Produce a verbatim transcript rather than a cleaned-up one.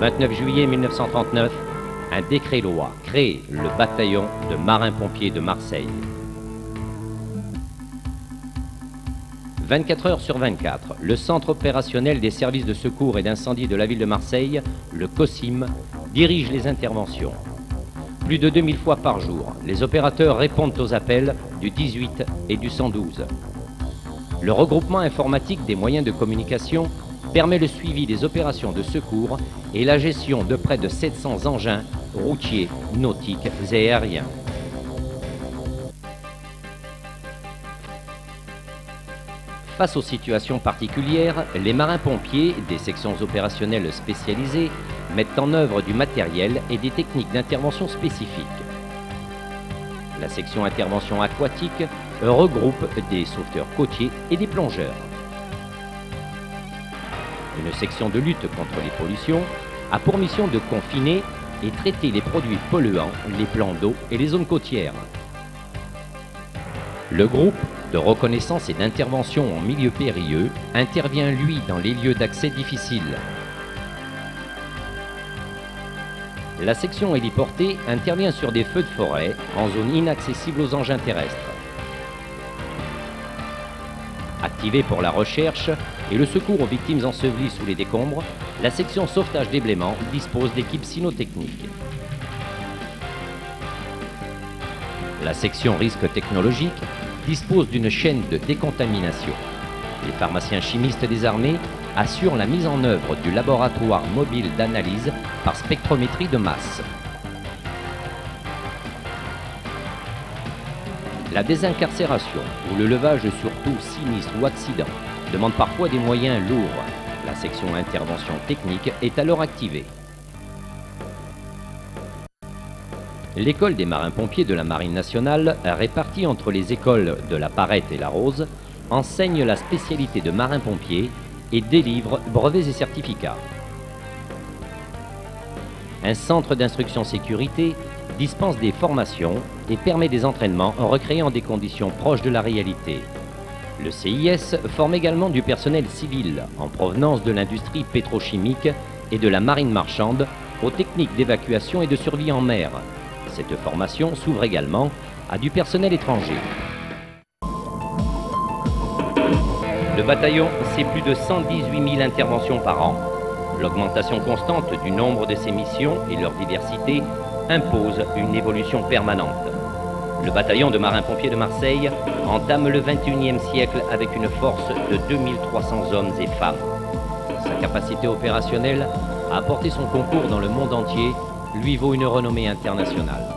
vingt-neuf juillet mille neuf cent trente-neuf, un décret-loi crée le bataillon de marins-pompiers de Marseille. vingt-quatre heures sur vingt-quatre, le centre opérationnel des services de secours et d'incendie de la ville de Marseille, le COSIM, dirige les interventions. Plus de deux mille fois par jour, les opérateurs répondent aux appels du dix-huit et du cent douze. Le regroupement informatique des moyens de communication permet le suivi des opérations de secours et la gestion de près de sept cents engins routiers, nautiques et aériens. Face aux situations particulières, les marins-pompiers des sections opérationnelles spécialisées mettent en œuvre du matériel et des techniques d'intervention spécifiques. La section intervention aquatique regroupe des sauveteurs côtiers et des plongeurs. Une section de lutte contre les pollutions a pour mission de confiner et traiter les produits polluants, les plans d'eau et les zones côtières. Le groupe de reconnaissance et d'intervention en milieu périlleux intervient, lui, dans les lieux d'accès difficiles. La section héliportée intervient sur des feux de forêt en zone inaccessible aux engins terrestres. Activée pour la recherche et le secours aux victimes ensevelies sous les décombres, la section sauvetage des blêments dispose d'équipes cynotechniques. La section risque technologique dispose d'une chaîne de décontamination. Les pharmaciens chimistes des armées assurent la mise en œuvre du laboratoire mobile d'analyse par spectrométrie de masse. La désincarcération ou le levage sur tout sinistre ou accident demande parfois des moyens lourds. La section intervention technique est alors activée. L'école des marins-pompiers de la Marine nationale, répartie entre les écoles de la Parette et la Rose, enseigne la spécialité de marin-pompier et délivre brevets et certificats. Un centre d'instruction sécurité dispense des formations et permet des entraînements en recréant des conditions proches de la réalité. Le C I S forme également du personnel civil en provenance de l'industrie pétrochimique et de la marine marchande aux techniques d'évacuation et de survie en mer. Cette formation s'ouvre également à du personnel étranger. Le bataillon, c'est plus de cent dix-huit mille interventions par an. L'augmentation constante du nombre de ses missions et leur diversité impose une évolution permanente. Le bataillon de marins-pompiers de Marseille entame le vingt et unième siècle avec une force de deux mille trois cents hommes et femmes. Sa capacité opérationnelle à apporter son concours dans le monde entier lui vaut une renommée internationale.